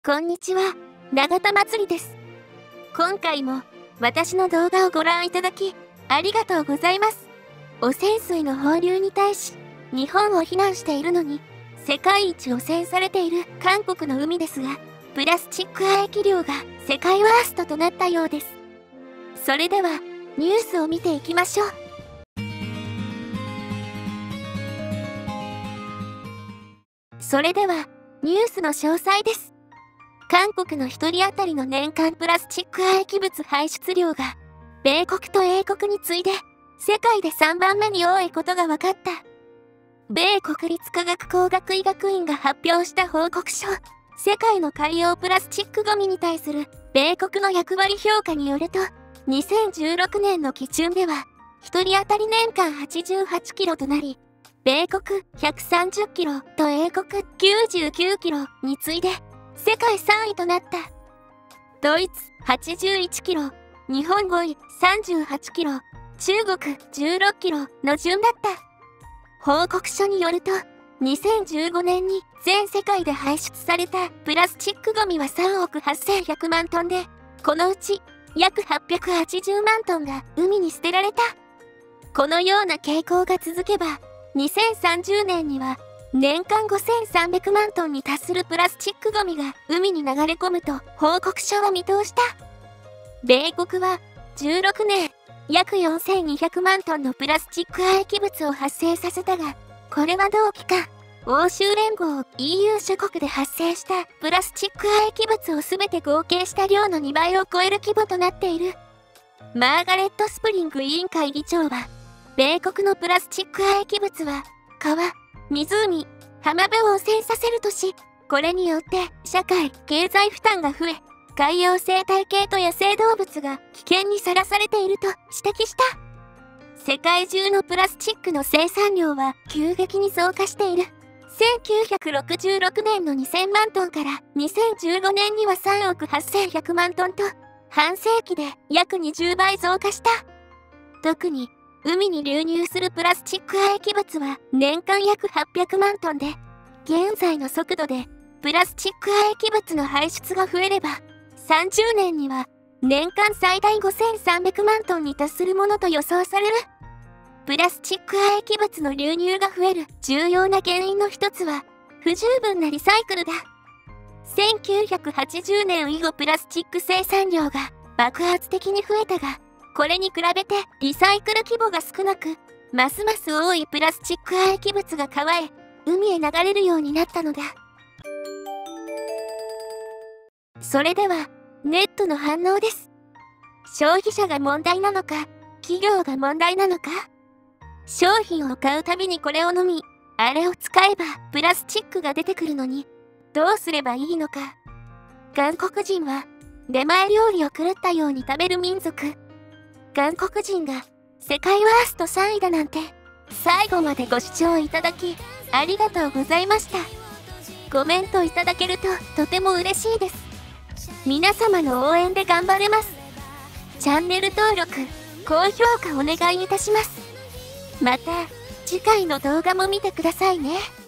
こんにちは、永田まつりです。今回も私の動画をご覧いただきありがとうございます。汚染水の放流に対し日本を非難しているのに世界一汚染されている韓国の海ですが、プラスチック排気量が世界ワーストとなったようです。それではニュースを見ていきましょう。それではニュースの詳細です。韓国の1人当たりの年間プラスチック廃棄物排出量が米国と英国に次いで世界で3番目に多いことが分かった。米国立科学工学医学院が発表した報告書、世界の海洋プラスチックゴミに対する米国の役割評価によると、2016年の基準では1人当たり年間88キロとなり、米国130キロと英国99キロに次いで世界3位となった。ドイツ81キロ、日本5位38キロ、中国16キロの順だった。報告書によると、2015年に全世界で排出されたプラスチックゴミは3億8100万トンで、このうち約880万トンが海に捨てられた。このような傾向が続けば、2030年には年間5300万トンに達するプラスチックゴミが海に流れ込むと報告書は見通した。米国は16年、約4200万トンのプラスチック廃棄物を発生させたが、これは同期間、欧州連合 EU 諸国で発生したプラスチック廃棄物を全て合計した量の2倍を超える規模となっている。マーガレット・スプリング委員会議長は、米国のプラスチック廃棄物は川、湖、浜辺を汚染させるとし、これによって社会・経済負担が増え、海洋生態系と野生動物が危険にさらされていると指摘した。世界中のプラスチックの生産量は急激に増加している。1966年の2000万トンから2015年には3億8100万トンと、半世紀で約20倍増加した。特に海に流入するプラスチック廃棄物は年間約800万トンで、現在の速度でプラスチック廃棄物の排出が増えれば、30年には年間最大5300万トンに達するものと予想される。プラスチック廃棄物の流入が増える重要な原因の一つは、不十分なリサイクルだ。1980年以後プラスチック生産量が爆発的に増えたが、これに比べてリサイクル規模が少なく、ますます多いプラスチック廃棄物が川へ、海へ流れるようになったのだ。それでは、ネットの反応です。消費者が問題なのか、企業が問題なのか。商品を買うたびにこれを飲み、あれを使えばプラスチックが出てくるのに、どうすればいいのか。韓国人は、出前料理を狂ったように食べる民族。韓国人が世界ワースト3位だなんて。最後までご視聴いただきありがとうございました。コメントいただけるととても嬉しいです。皆様の応援で頑張れます。チャンネル登録、高評価お願いいたします。また次回の動画も見てくださいね。